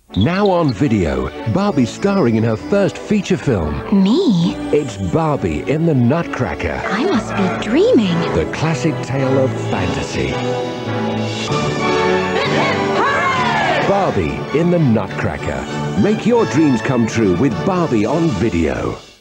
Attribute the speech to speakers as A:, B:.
A: Now on video, Barbie starring in her first feature film.
B: Me?
A: It's Barbie in the Nutcracker.
B: I must be dreaming.
A: The classic tale of fantasy.
B: Hooray!
A: Barbie in the Nutcracker. Make your dreams come true with Barbie on video.